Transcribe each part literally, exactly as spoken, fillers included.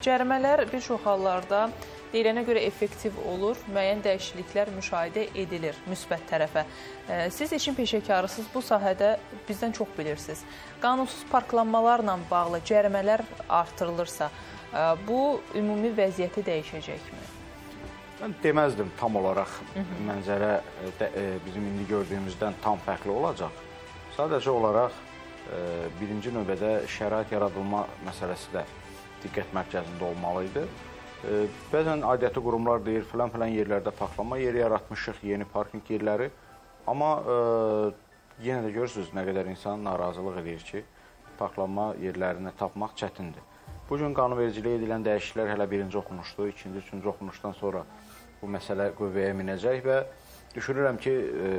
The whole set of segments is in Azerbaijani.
Cərimələr bir çox hallarda deyilənə görə effektiv olur, müəyyən dəyişikliklər müşahidə edilir müsbət tərəfə. Siz işin peşəkarısınız, bu sahədə bizdən çox bilirsiniz. Qanunsuz parklanmalarla bağlı cərimələr artırılırsa, bu ümumi vəziyyəti dəyişəcəkmi? Mən deməzdim tam olaraq mənzərə bizim indi gördüyümüzdən tam fərqli olacaq. Sadəcə olaraq birinci növbədə şərait yaradılma məsələsi də diqqət mərkəzində olmalı idi. Bəzən aidiyyəti qurumlar deyir, filan-filan yerlərdə parklanma yeri yaratmışıq, yeni parking yerləri. Amma yenə də görürsünüz nə qədər insan narazılıq edir ki, parklanma yerlərini tapmaq çətindir. Bugün qanunvericiliyə edilən dəyişikliklər hələ birinci oxunuşdur, ikinci, üçüncü oxunuşdan sonra bu məsələ qüvvəyə minəcək və düşünürəm ki,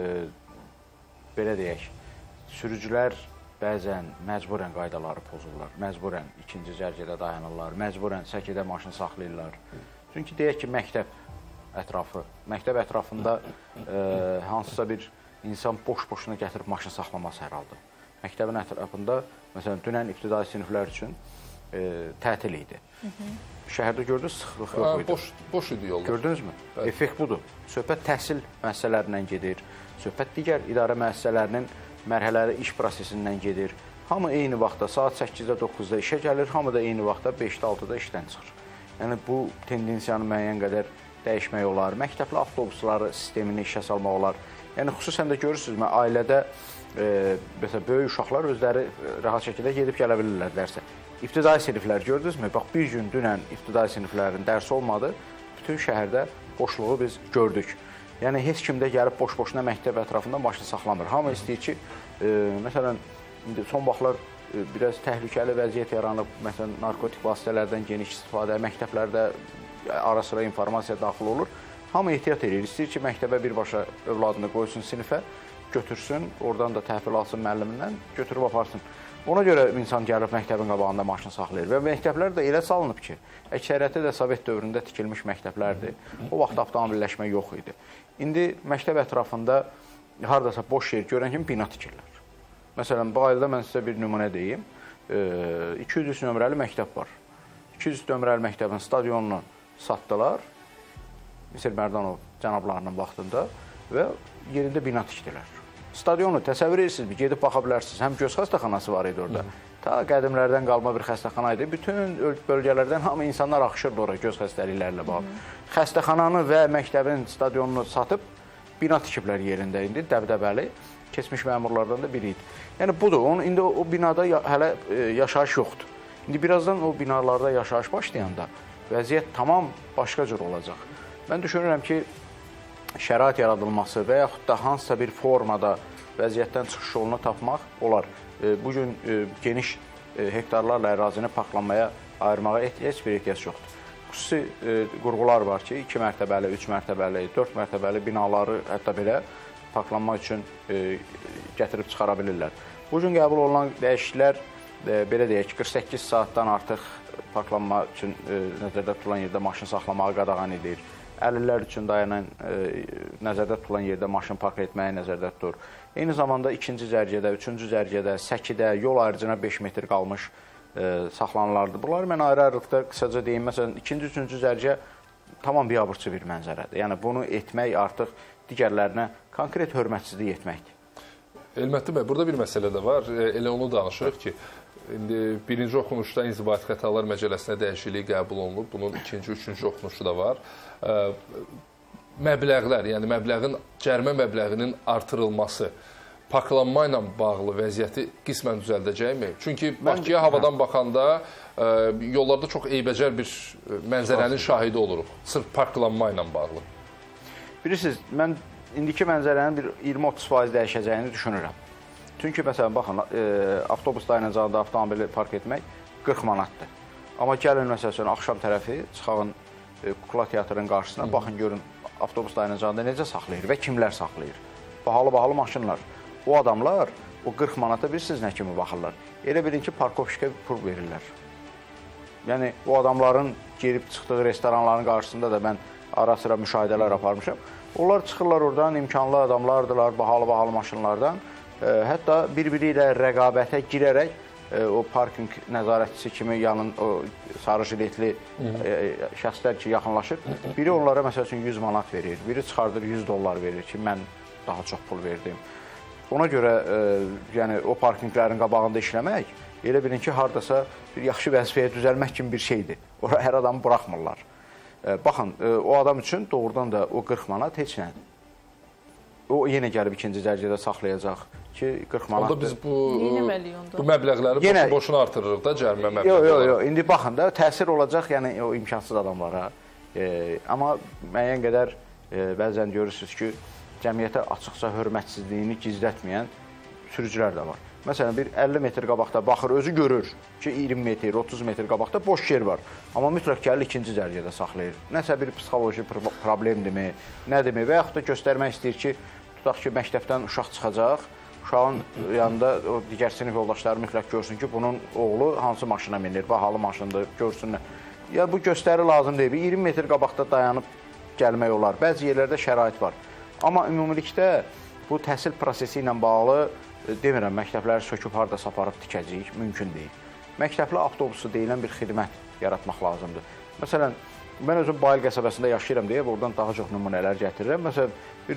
belə deyək, sürücülər bəzən məcburən qaydaları pozurlar, məcburən ikinci cərgədə dayanırlar, məcburən səkidə maşın saxlayırlar. Çünki deyək ki, məktəb ətrafı, məktəb ətrafında e, hansısa bir insan boş-boşuna gətirib maşın saxlaması hər halda. Məktəbin ətrafında, məsələn, dünən ibtidai siniflər üçün e, tətil idi. Hı -hı. Şəhərdə gördünüz, sıxlıq yox idi. Boş, boş idi yollar. Gördünüzmü? Evet. Effekt budur. Söhbət təhsil müəssisələrindən gedir, söhbət digər idarə müəssisələrinin mərhələli iş prosesindən gedir. Hamı eyni vaxtda saat səkkizdə doqquzda işə gəlir, hamı da eyni vaxtda beşdə altıda işdən çıxır. Yəni bu tendensiyanı müəyyən qədər dəyişmək olar. Məktəbli avtobusları sistemini işə salmaq olar. Yəni xüsusən də görürsünüz, ailədə e, məsələn böyük uşaqlar özləri rahat şəkildə gedib gələ bilirlər dərsə. İbtidai siniflər gördünüzmü? Bax bir gün dünən ibtidai siniflərin dərsi olmadı. Bütün şəhərdə boşluğu biz gördük. Yəni, heç kimdə gəlib boş-boşuna məktəb ətrafında maşın saxlamır. Hamı istəyir ki, e, məsələn, son vaxtlar e, biraz təhlükəli vəziyyət yaranıb, məsələn, narkotik vasitələrdən geniş istifadə, məktəblərdə ara sıra informasiya daxil olur. Hamı ehtiyat edir, istəyir ki, məktəbə birbaşa övladını qoysun sinifə, götürsün, oradan da təhvil alsın müəllimindən, götürüb aparsın. Ona görə insan gəlib məktəbin qabağında maşın saxlayır və məktəblər də elə salınıb ki, əksəriyyəti də Sovet dövründə tikilmiş məktəblərdir. O vaxt avtomobilləşmə yox idi. İndi məktəb ətrafında haradasa boş yer görən kimi bina tikirlər. Məsələn, bu ayda mən sizə bir nümunə deyim. iki yüz üç nömrəli məktəb var. iki yüz üç nömrəli məktəbin stadionunu satdılar. Misir Mərdanov cənablarının vaxtında və yerində bina tikdilər. Stadionu təsəvvür edirsiniz, gedib baxa bilərsiniz. Həm göz xəstəxanası var idi orada. Ta qədimlərdən qalma bir xəstəxana idi. Bütün bölgələrdən hamı insanlar axışırdı oraya göz xəstəliklərlə bağlı. Xəstəxananı və məktəbin stadionunu satıb bina tikiblər yerində indi, dəbdəbəli. Keçmiş məmurlardan da biri idi. Yəni budur, onun, indi o binada hələ yaşayış yoxdur. İndi birazdan o binalarda yaşayış başlayanda vəziyyət tamam başqa cür olacaq. Mən düşünürəm ki, şərait yaradılması və yaxud da hansısa bir formada vəziyyətdən çıxış yolunu tapmaq olar. Bugün geniş hektarlarla ərazini parklanmaya ayırmağa heç bir ehtiyac yoxdur. Xüsusi qurğular var ki, iki mərtəbəli, üç mərtəbəli, dörd mərtəbəli binaları hətta belə parklanmaq üçün gətirib çıxara bilirlər. Bugün qəbul olunan dəyişikliklər, belə deyək ki, qırx səkkiz saatdan artıq parklanma üçün nəzərdə tutulan yerdə maşın saxlamağı qadağan edir. əlillər üçün dayanan nəzərdə tutulan yerdə maşın park etməyi nəzərdə tutur. Eyni zamanda ikinci cərgədə, üçüncü cərgədə, səkidə, yol ayrıcına beş metr qalmış saxlanılardır. Bunları mən ayrı-ayrılıqda qısaca deyim. Məsələn, ikinci, üçüncü cərgə tamam biabırçı bir mənzərədir. Yəni, bunu etmək artıq digərlərinə konkret hörmətsizlik etməkdir. Elmətli bəy, burada bir məsələ də var. Elə onu danışırıq ki, indi birinci oxunuşda İnzibati Xətalar Məcəlləsinə dəyişiklik qəbul olunub. Bunun ikinci, üçüncü oxunuşu da var. Məbləğlər, yəni məbləğin, cərimə məbləğinin artırılması parklanma ilə bağlı vəziyyəti qismən düzəldəcəkmi? Çünki Bakıya havadan baxanda yollarda çox eybəcər bir mənzərənin şahidi oluruq. Sırf parklanma ilə bağlı. Bilirsiniz, mən indiki mənzərənin bir iyirmi otuz faiz dəyişəcəyini düşünürəm. Çünki, məsələn, baxın, avtobus dayanacağında avtomobili park etmək qırx manatdır. Amma gəlin, məsələn, axşam tərəfi çıxağın Kukla Teatrının qarşısına, baxın, görün, avtobus dayanacağında necə saxlayır və kimlər saxlayır? Bahalı-bahalı maşınlar. O adamlar o qırx manata bilirsiniz nə kimi baxırlar. Elə bilin ki, parkovşikə pul verirlər. Yəni, o adamların gelib çıxdığı restoranların qarşısında da mən ara sıra müşahidələr aparmışam. Onlar çıxırlar oradan, imkanlı adamlardılar, bahalı-bahalı maşınlardan. Hətta bir-biri ilə rəqabətə girərək o parking nəzarətçisi kimi yanın o sarı jiletli şəxslər ki, yaxınlaşır. Biri onlara məsəl üçün yüz manat verir, biri çıxardır yüz dollar verir ki, mən daha çox pul verdim. Ona görə yəni o parkinqlərin qabağında işləmək elə bilin ki, hardasa bir yaxşı vəzifəyə düzəlmək kimi bir şeydir. Ora hər adamı buraxmırlar. Baxın, o adam üçün doğrudan da o qırx manat heç nədir. O yenə gəlib ikinci dərəcədə saxlayacaq ki, qırx manatdır. Onda biz bu, bu məbləğləri yenə, boşuna artırırıq da cərimə məbləğləri. Yox, yox, yox. İndi baxın da təsir olacaq yəni o imkansız adamlara. E, amma müəyyən qədər e, bəzən görürsünüz ki, cəmiyyətə açıqca hörmətsizliyini gizlətməyən sürücülər də var. Məsələn, bir əlli metr qabaqda baxır, özü görür ki, iyirmi metr, otuz metr qabaqda boş yer var. Amma mütləq gəlir ikinci dərəcədə saxlayır. Nəsə bir psixoloji problemdirmi, nədimi və yaxud da göstərmək istəyir ki, tutaq ki, məktəbdən uşaq çıxacaq, uşağın yanında o digər sinif yoldaşları mütləq görsün ki, bunun oğlu hansı maşına minir, bahalı maşındır, görsünlər. Ya bu göstəri lazım deyil, iyirmi metr qabaqda dayanıb gəlmək olar. Bəzi yerlərdə şərait var. Amma ümumilikdə bu təhsil prosesi ilə bağlı demirəm, məktəbləri söküb haradasa aparıb tikəcəyik, mümkün deyil. Məktəbli avtobusu deyilən bir xidmət yaratmaq lazımdır. Məsələn, mən özüm Bayıl qəsəbəsində yaşayıram deyə buradan daha çox nümunələr gətirirəm. Məsələn, bir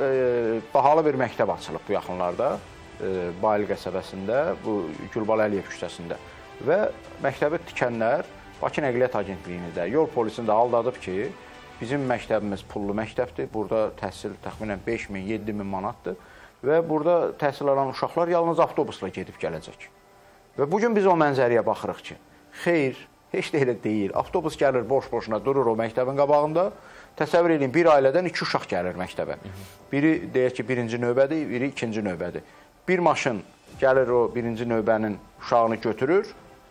bahalı bir məktəb açılıb bu yaxınlarda, Bayıl qəsəbəsində, bu Gülbal Əliyev küçəsində. Və məktəbi tikənlər Bakı Nəqliyyat Agentliyini də, yol polisini də aldadıb ki, bizim məktəbimiz pullu məktəbdir, burada təhsil təxminən beş min, yeddi min manatdır. Və burada təhsil alan uşaqlar yalnız avtobusla gedib gələcək. Və bugün biz o mənzəriyə baxırıq ki, xeyr, heç də elə deyil. Avtobus gəlir boş-boşuna durur o məktəbin qabağında. Təsəvvür edin, bir ailədən iki uşaq gəlir məktəbə. Biri deyək ki, birinci növbədir, biri ikinci növbədir. Bir maşın gəlir o birinci növbənin uşağını götürür,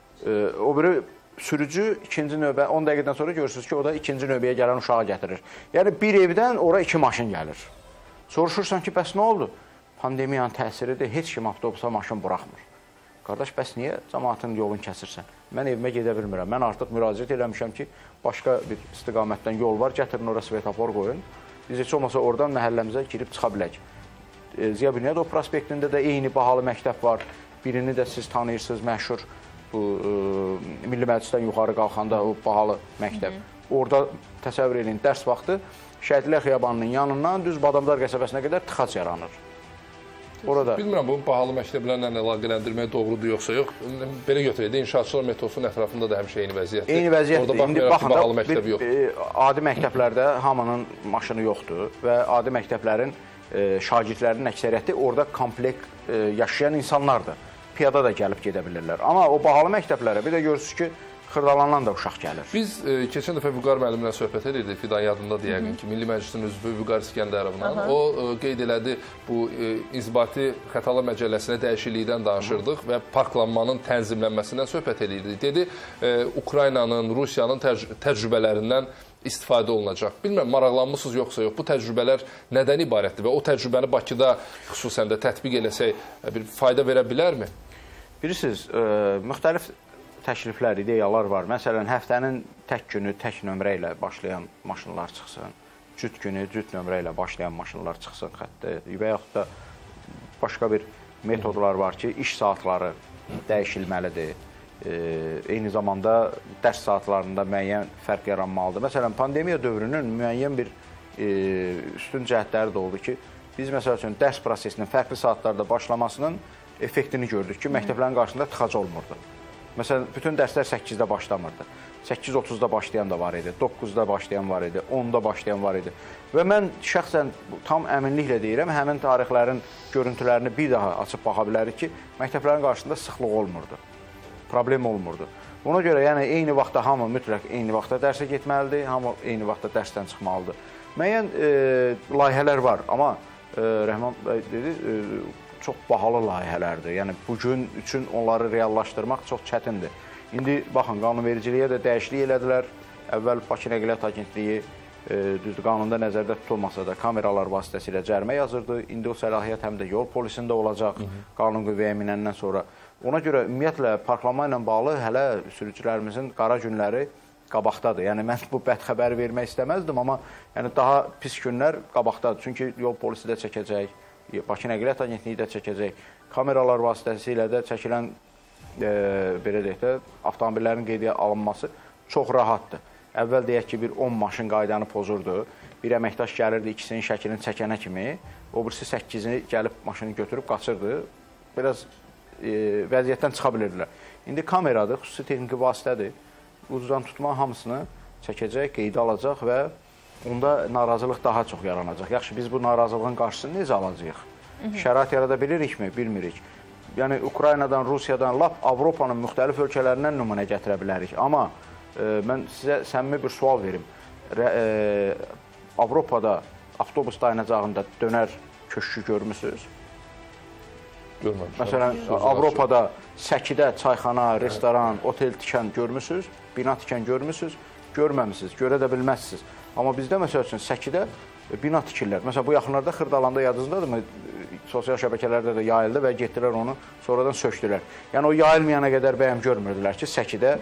o biri sürücü ikinci növbə, on dəqiqədən sonra görürsünüz ki, o da ikinci növbəyə gələn uşağı gətirir. Yəni, bir evdən ora iki maşın gəlir. Soruşursan ki, bəs nə oldu? Pandemiyanın təsiridir, heç kim avtobusa maşın buraxmır. Qardaş, bəs niyə cəmaatın yolunu kəsirsən? Mən evimə gedə bilmirəm. Mən artıq müraciət eləmişəm ki, başqa bir istiqamətdən yol var, gətirin ora svetofor qoyun. Biz heç olmasa oradan məhəlləmizə girib çıxa bilək. Ziya Bünyadov prospektində də eyni bahalı məktəb var. Birini də siz tanıyırsınız, məşhur bu Milli Məclisdən yuxarı qalxanda o bahalı məktəb. Orada təsəvvür edin, dərs vaxtı Şəhidlər Xiyabanının yanından düz Badamdar qəsəbəsinə qədər tıxac yaranır. Orada. Bilmirəm, bu bahalı məktəblərlə əlaqələndirmək doğrudur yoxsa yox. Belə götürək də, inşaatçılar metosunun ətrafında da həmişə eyni vəziyyətdir. Eyni vəziyyətdir. Orada baxmayaraq ki, bahalı məktəb yoxdur. Adi məktəblərdə hamının maşını yoxdur və adi məktəblərin şagirdlərinin əksəriyyəti orada komplekt yaşayan insanlardır. Piyada da gəlib gedə bilirlər. Amma o bahalı məktəblərə bir də görürsünüz ki, Xırdalanan da uşaq gəlir. Biz e, keçən dəfə Vüqar müəllimlə söhbət edirdik, Fidan yadındadır yəqin ki, Milli Məclisin üzvü Vüqar İskəndərovla. O e, qeyd elədi, bu e, İnzibati Xətalar Məcəlləsinə dəyişiklikdən danışırdıq və parklanmanın tənzimlənməsindən söhbət edirdik. Dedi, e, Ukraynanın, Rusiyanın təcr təcrübələrindən istifadə olunacaq. Bilmirəm, maraqlanmısınız yoxsa yox, bu təcrübələr nədən ibarətdir və o təcrübəni Bakıda xüsusən də tətbiq eləsək bir fayda verə bilərmi? Bilirsiniz, e, müxtəlif təkliflər, ideyalar var. Məsələn, həftənin tək günü tək nömrə ilə başlayan maşınlar çıxsın, cüt günü cüt nömrə ilə başlayan maşınlar çıxsın xəttə və yaxud da başqa bir metodlar var ki, iş saatları dəyişilməlidir. E, eyni zamanda dərs saatlarında müəyyən fərq yaranmalıdır. Məsələn, pandemiya dövrünün müəyyən bir e, üstün cəhətləri də oldu ki, biz məsəl üçün dərs prosesinin fərqli saatlarda başlamasının effektini gördük ki, məktəblərin qarşısında tıxac olmurdu. Məsələn, bütün dərslər səkkizdə başlamırdı. səkkiz otuzda başlayan da var idi, doqquzda başlayan var idi, onda başlayan var idi. Və mən şəxsən tam əminliklə deyirəm, həmin tarixlərin görüntülərini bir daha açıb baxa bilərik ki, məktəblərin qarşısında sıxlıq olmurdu, problem olmurdu. Ona görə yəni eyni vaxtda hamı mütləq eyni vaxtda dərsə getməlidir, hamı eyni vaxtda dərsdən çıxmalıdır. Müəyyən e, layihələr var, amma e, Rəhman bəy dedi, e, çox bahalı layihələrdir. Yəni, bugün üçün onları reallaşdırmaq çox çətindir. İndi, baxın, qanunvericiliyə də dəyişiklik elədilər. Əvvəl Bakı Nəqliyyat Agentliyi e, düzdür, qanunda nəzərdə tutulmasa da kameralar vasitəsilə cərimə yazırdı. İndi o səlahiyyət həm də yol polisində olacaq, Hı -hı. qanun qüvvəyə minəndən sonra. Ona görə, ümumiyyətlə, parklanma ilə bağlı hələ sürücülərimizin qara günləri qabaqdadır. Yəni, mən bu bədxəbəri vermək istəməzdim, amma yəni, daha pis günlər qabaqdadır. Çünki yol polisi də çəkəcək, Bakı Nəqliyyat Agentliyi də çəkəcək, kameralar vasitəsilə də çəkilən e, belə deyək də, avtomobillərin qeydiyyata alınması çox rahatdır. Əvvəl deyək ki, bir on maşın qaydanı pozurdu. Bir əməkdaş gəlirdi, ikisinin şəklini çəkənə kimi, o birisi səkkizi gəlib maşını götürüb qaçırdı. Biraz e, vəziyyətdən çıxa bilirdilər. İndi kameradır, xüsusi texniki vasitədir. Ucuzdan tutma hamısını çəkəcək, qeydə alacaq və onda narazılıq daha çox yaranacaq. Yaxşı, biz bu narazılığın qarşısını necə alacağıq? Şərait yarada bilirikmi? Bilmirik. Yəni, Ukraynadan, Rusiyadan, lap Avropanın müxtəlif ölkələrindən nümunə gətirə bilərik. Amma e, mən sizə səmimi bir sual verim. Rə, e, Avropada avtobus dayanacağında dönər köşkü görmüsünüz? Görməmişəm. Məsələn, Avropada Səkidə çayxana, restoran, otel tikən görmüsünüz? Bina tikən görmüsünüz? Görməmisiniz, görə də bilməzsiniz. Amma bizdə, məsəl üçün, Səkidə bina tikirlər. Məsələn, bu yaxınlarda Xırdalanda yadınızdadırmı? Sosial şəbəkələrdə də yayıldı və getdilər onu sonradan sökdülər. Yəni, o yayılmayana qədər bəyəm görmürdülər ki, Səkidə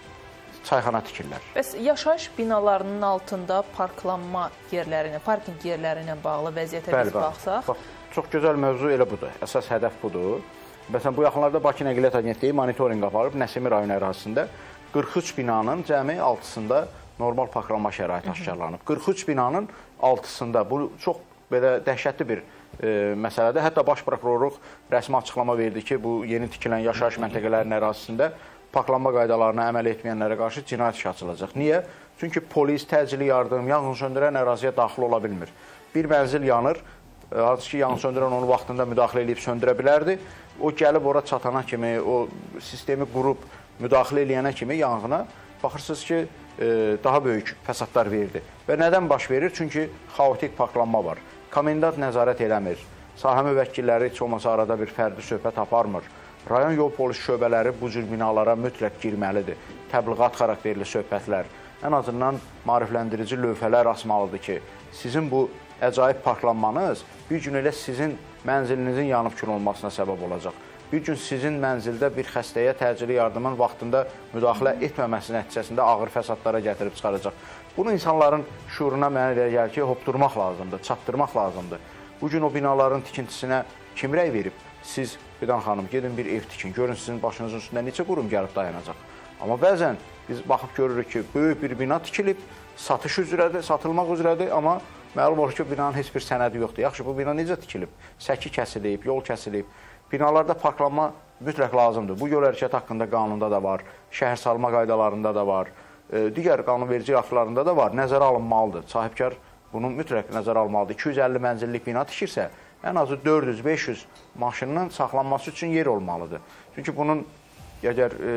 çayxana tikirlər. Bəs yaşayış binalarının altında parklanma yerlərinə, parking yerlərinə bağlı vəziyyətə biz baxsaq? Bax, çox gözəl mövzu elə budur. Əsas hədəf budur. Məsələn, bu yaxınlarda Bakı Nəqliyyat Agentliyi monitorinq aparıb Nəsimi rayon ərazisində qırx üç binanın cəmi altısında normal parklanma şəraiti aşkarlanıb. qırx üç binanın altısında bu çox belə dəhşətli bir e, məsələdir. Hətta Baş Prokurorluq rəsmi açıqlama verdi ki, bu yeni tikilən yaşayış məntəqələrinin ərazisində parklanma qaydalarına əməl etməyənlərə qarşı cinayət işi açılacaq. Niyə? Çünki polis, təcili yardım, yanğın söndürən əraziyə daxil ola bilmir. Bir mənzil yanır, hansı ki, yanğın söndürən onu vaxtında müdaxilə edib söndürə bilərdi. O gəlib ora çatana kimi, o sistemi qurub müdaxilə edənə kimi yanğına baxırsınız ki, daha böyük fəsadlar verirdi. Və nədən baş verir? Çünki xaotik parklanma var. Komendant nəzarət eləmir. Sahə müvəkkilləri heç olmasa arada bir fərdi söhbət aparmır. Rayon yol polis şöbələri bu cür binalara mütləq girməlidir. Təbliğat xarakterli söhbətlər, ən azından maarifləndirici lövhələr asmalıdır ki, sizin bu əcaib parklanmanız bir gün elə sizin mənzilinizin yanıb kül olmasına səbəb olacaq. Bir gün sizin mənzildə bir xəstəyə təcili yardımın vaxtında müdaxilə etməməsi nəticəsində ağır fəsadlara gətirib çıxaracaq. Bunu insanların şuuruna mənə elə gəlir ki, hopdurmaq lazımdır, çatdırmaq lazımdır. Bugün o binaların tikintisinə kim rəy verib? Siz, Fidan xanım, gedin bir ev tikin, görün sizin başınızın üstündə neçə qurum gəlib dayanacaq. Amma bəzən biz baxıb görürük ki, böyük bir bina tikilib, satış üzrədir, satılmaq üzrədir, amma məlum olur ki, binanın heç bir sənədi yoxdur. Yaxşı, bu bina necə tikilib? Səki kəsilib, yol kəsilib. Binalarda parklanma mütləq lazımdır. Bu yol hərəkəti haqqında qanunda da var, şəhər salma qaydalarında da var, digər qanunverici aktlarında da var, nəzərə alınmalıdır. Sahibkar bunu mütləq nəzərə almalıdır. iki yüz əlli mənzillik bina tikirsə, ən azı dörd yüz beş yüz maşının saxlanması üçün yer olmalıdır. Çünki bunun əgər e,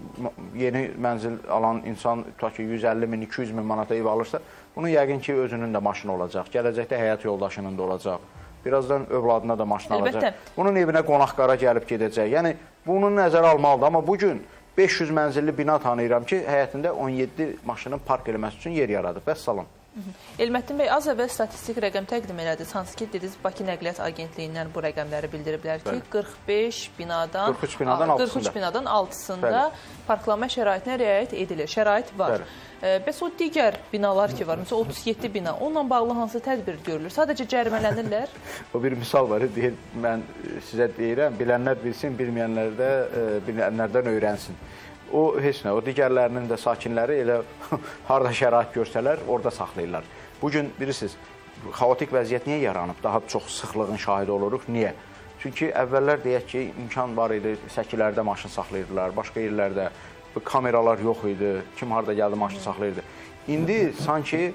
yeni mənzil alan insan tutaq ki, yüz əlli min, iki yüz min manata ev alırsa, bunun yəqin ki, özünün də maşını olacaq. Gələcəkdə həyat yoldaşının da olacaq. Birazdan övladına da maşın alacaq. Əlbəttə. Bunun evinə qonaq-qara gəlib gedəcək. Yəni, bunu nəzərə almalıdır. Amma bugün beş yüz mənzilli bina tanıyıram ki, həyətində on yeddi maşının park eləməsi üçün yer yaradıb. Bəs salam. Elməttin bəy, az əvvəl statistik rəqəm təqdim elədiniz. Hansı ki, dediniz, Bakı Nəqliyyat Agentliyindən bu rəqəmləri bildiriblər ki, qırx beş binadan, qırx üç binadan altısında, qırx üç binadan altısında Bəli. parklanma şəraitinə riayət edilir. Şərait var. Bəs o digər binalar ki var, məsələn, otuz yeddi bina, onunla bağlı hansı tədbir görülür? Sadəcə cərimələnirlər? O bir misal var, deyir, mən sizə deyirəm, bilənlər bilsin, bilməyənlər də bilənlərdən öyrənsin. O heç nə, o digərlərinin də sakinləri elə harada şərait görsələr, orada saxlayırlar. Bugün bilirsiniz, xaotik vəziyyət niyə yaranıb? Daha çox sıxlığın şahidi oluruq. Niyə? Çünki əvvəllər deyək ki, imkan var idi, səkilərdə maşın saxlayırdılar, başqa yerlərdə kameralar yox idi, kim harada gəldi maşın saxlayırdı. İndi sanki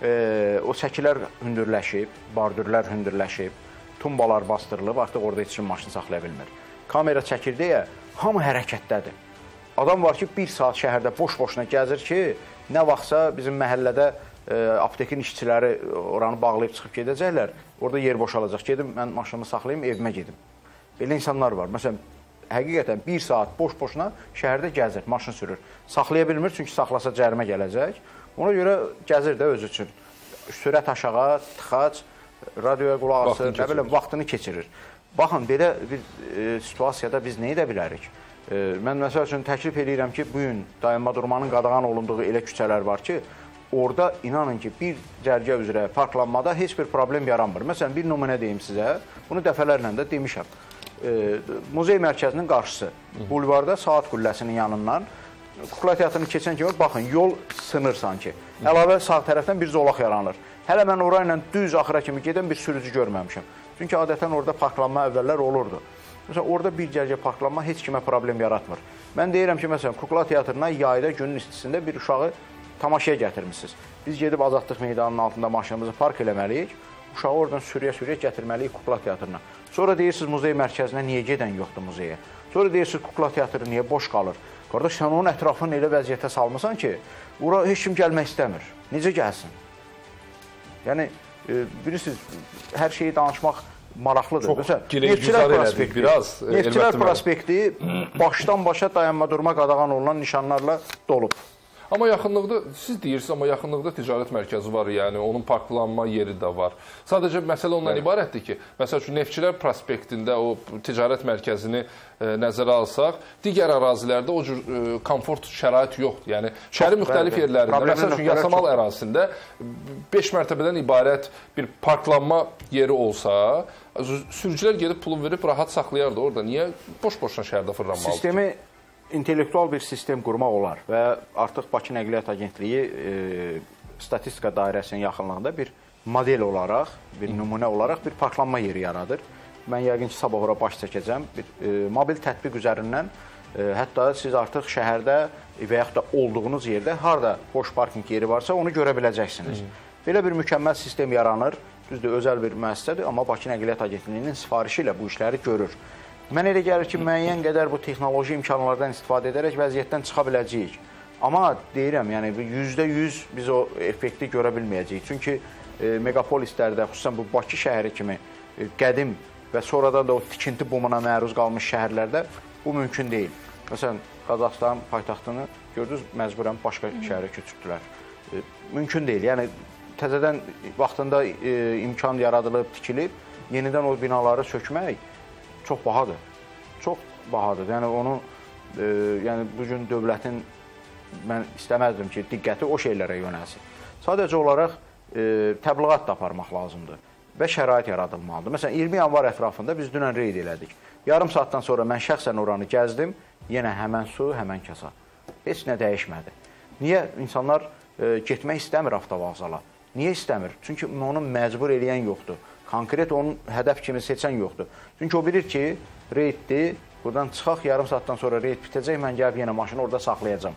e, o səkilər hündürləşib, bardürlər hündürləşib, tumbalar bastırılıb, artıq orada heç kim maşın saxlaya bilmir. Kamera çəkir deyə, hamı hərəkətdədir. Adam var ki, bir saat şəhərdə boş-boşuna gəzir ki, nə vaxtsa bizim məhəllədə e, aptekin işçiləri oranı bağlayıb çıxıb gedəcəklər, orada yer boşalacaq. Gedim, mən maşınımı saxlayayım, evimə gedim. Belə insanlar var. Məsələn, həqiqətən bir saat boş-boşuna şəhərdə gəzir, maşın sürür. Saxlaya bilmir, çünki saxlasa cərimə gələcək. Ona görə gəzir də özü üçün. Sürət aşağı, tıxac, radioya qulaq asır, nə biləm, vaxtını keçirir. Baxın, belə bir e, situasiyada biz nə edə bilərik? Mən məsəl üçün təklif edirəm ki, bugün dayanma durmanın qadağan olunduğu elə küçələr var ki, orada inanın ki, bir cərgə üzrə parklanmada heç bir problem yaranmır. Məsələn, bir nümunə deyim sizə, bunu dəfələrlə də demişəm. muzey mərkəzinin qarşısı, bulvarda Saat Qülləsinin yanından Kukla Teatrını keçən kimi, baxın, yol sınır sanki. Əlavə sağ tərəfdən bir zolaq yaranır. Hələ mən orayla düz axıra kimi gedən bir sürücü görməmişim. Çünki adətən orada parklanma əvvəllər olurdu. Məsələn, orada bir gərgə parklanma heç kimə problem yaratmır. Mən deyirəm ki, məsələn, Kukla Teatrına yayda günün istisində bir uşağı tamaşaya gətirmişsiniz. Biz gedib Azadlıq meydanının altında maşınımızı park eləməliyik, uşağı oradan sürüyə-sürüyə gətirməliyik Kukla Teatrına. Sonra deyirsiniz, muzey mərkəzinə niyə gedən yoxdur muzeyə? Sonra deyirsiniz, Kukla Teatrı niyə boş qalır? Qardaş, sən onun ətrafını elə vəziyyətə salmısan ki, ora heç kim gəlmək istəmir. Necə gəlsin? Yəni, e, bilirsiniz, hər şeyi danışmaq maraqlıdır. Çox Məsələn, giləy-güzar elədik biraz. Neftçilər prospekti başdan başa dayanma durma qadağan olunan nişanlarla dolub. Amma yaxınlıqda, siz deyirsiniz, amma yaxınlıqda ticarət mərkəzi var, yəni onun parklanma yeri də var. Sadəcə məsələ ondan evet. ibarətdir ki, məsəl üçün Neftçilər prospektində o ticarət mərkəzini e, nəzərə alsaq, digər ərazilərdə o cür e, komfort şərait yoxdur. Yəni şəhərin müxtəlif bəli, yerlərində, bəli. Məsəl üçün Yasamal çox... ərazisində beş mərtəbədən ibarət bir parklanma yeri olsa, sürücülər gedib pulu verib rahat saxlayardı orada. Niyə boş-boşuna şəhərdə fırlanmalıdır? Sistemi intellektual bir sistem qurmaq olar və artıq Bakı Nəqliyyat Agentliyi e, statistika dairəsinin yaxınlığında bir model olaraq, bir nümunə olaraq bir parklanma yeri yaradır. Mən yəqin ki, sabah ora baş çəkəcəm. Bir e, mobil tətbiq üzərindən e, hətta siz artıq şəhərdə və yaxud da olduğunuz yerdə harada boş parking yeri varsa onu görə biləcəksiniz. Hı. Belə bir mükəmməl sistem yaranır. Düzdür, özəl bir müəssisədir, amma Bakı Nəqliyyat Agentliyinin sifarişi ilə bu işləri görür. Mən elə gəlir ki, müəyyən qədər bu texnoloji imkanlardan istifadə edərək vəziyyətdən çıxa biləcəyik. Amma deyirəm, yəni yüzdə yüz biz o effekti görə bilməyəcəyik. Çünki e, megapolislərdə, xüsusən bu Bakı şəhəri kimi e, qədim və sonradan da o tikinti bumuna məruz qalmış şəhərlərdə bu mümkün deyil. Məsələn, Qazaxıstan paytaxtını gördünüz, məcburən başqa şəhərə köçürdülər. E, mümkün deyil. Yəni təzədən vaxtında e, imkan yaradılıb, tikilib, yenidən o binaları sökmək çox bahadır. Çox bahadır. Yəni onu e, yəni bu gün dövlətin mən istəməzdim ki, diqqəti o şeylərə yönəlsin. Sadəcə olaraq e, təbliğat da aparmaq lazımdır və şərait yaradılmalıdır. Məsələn, iyirmi yanvar ətrafında biz dünən reyd elədik. Yarım saatdan sonra mən şəxsən oranı gəzdim, yenə həmən su, həmən kəsa. Heç nə dəyişmədi. Niyə insanlar e, getmək istəmir avtovağzala? Niyə istəmir? Çünki onu məcbur eləyən yoxdur. Konkret onun hədəf kimi seçən yoxdur. Çünki o bilir ki, reyddir, buradan çıxaq, yarım saatdan sonra reyd bitəcək, mən gəlib yenə maşını orada saxlayacam.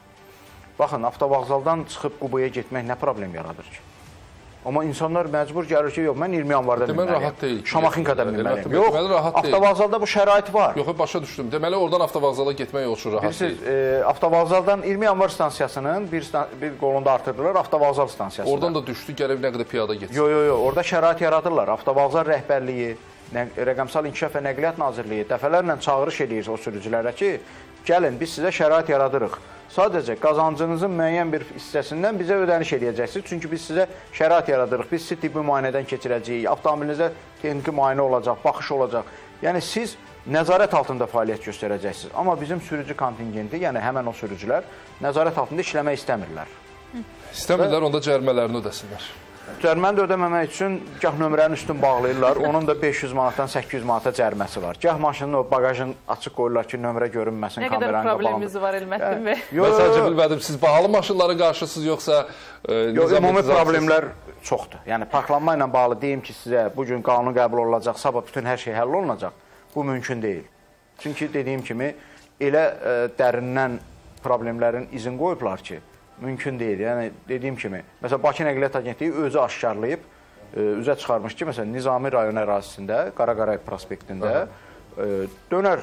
Baxın, avtovağzaldan çıxıb Qubaya getmək nə problem yaradır ki? Amma insanlar məcbur gəlir ki, yox, mən iyirmi yanvarda bilməliyim, Şamaxinkada bilməliyim. Yox, avtovağzalda bu şərait var. Yox, başa düşdüm. Deməli, oradan avtovağzala getmək o üçün rahat deyil. E, avtovağzaldan iyirmi yanvar stansiyasının bir, bir qolunda artırdılar, avtovağzal stansiyasına. Oradan da düşdü, gəlib nə qədər piyada getsin. Yox, yox, yox, orada şərait yaradırlar. Avtovağzal rəhbərliyi, Rəqəmsal İnkişaf və Nəqliyyat Nazirliyi dəfələrlə çağırış edir o sürücülərə ki, gəlin, biz sizə şərait yaradırıq. Sadəcə qazancınızın müəyyən bir hissəsindən bizə ödəniş edəcəksiniz. Çünki biz sizə şərait yaradırıq. Biz sizi tibbi müayinədən keçirəcəyik. Avtomobilinizə texniki müayinə olacaq, baxış olacaq. Yəni siz nəzarət altında fəaliyyət göstərəcəksiniz. Amma bizim sürücü kontingenti, yəni həmən o sürücülər nəzarət altında işləmək istəmirlər. İstəmirlər, onda cərimələrini ödəsinlər. Cəriməni də ödəməmək üçün gah nömrənin üstünü bağlayırlar, onun da beş yüz manatdan səkkiz yüz manata cəriməsi var. Gah maşının o bagajın açıq qoyurlar ki, nömrə görünməsin, nə kameranın qədər problemimiz var Elməttin bəy? Mən sadəcə bilmədim, siz bahalı maşınları qarşısınız, yoxsa... Yox, ümumi problemlər çoxdur. Yəni, parklanma ilə bağlı deyim ki, sizə bugün qanun qəbul olunacaq, sabah bütün hər şey həll olunacaq. Bu mümkün deyil. Çünki dediyim kimi, elə dərindən problemlərin izin qoyublar ki, mümkün deyil. Yəni, dediyim kimi, məsələn, Bakı Nəqliyyat Agentliyi özü aşkarlayıb, e, üzə çıxarmış ki, məsələn, Nizami rayon ərazisində, Qaraqaray prospektində e, dönər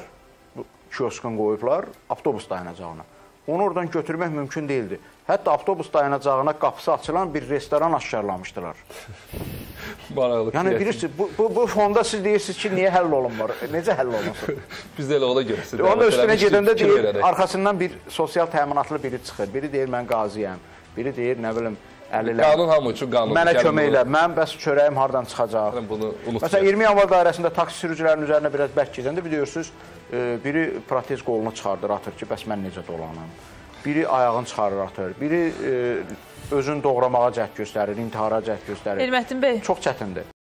kioskun qoyublar avtobus dayanacağına. Onu oradan götürmək mümkün deyildi. Hətta avtobus dayanacağına qapısı açılan bir restoran aşkarlamışdılar. Yəni, bilirsiniz, bu, bu, bu fonda siz deyirsiniz ki, niyə həll olunmur? Necə həll olunsun? Biz də elə ona görürsünüz. Onun üstünə gedəndə deyir, arxasından bir sosial təminatlı biri çıxır. Biri deyir, mən qaziyəm. Biri deyir, nə bilim, əliləm. Qanun hamı üçün qanun. Mənə kömək elə. Mən bəs çörəyim hardan çıxacaq? Bunu unutmayın. Məsələn, iyirmi yanvar dairəsində taksi sürücülərinin üzərinə biraz bərk gedəndə biliyorsunuz, biri protez qolunu çıxardır, atır ki, bəs mən necə dolanım? Biri ayağını çıxarır, atır. Biri özünü doğramağa cəhd göstərir, intihara cəhd göstərir. Elməttin bəy. Çox çətindir.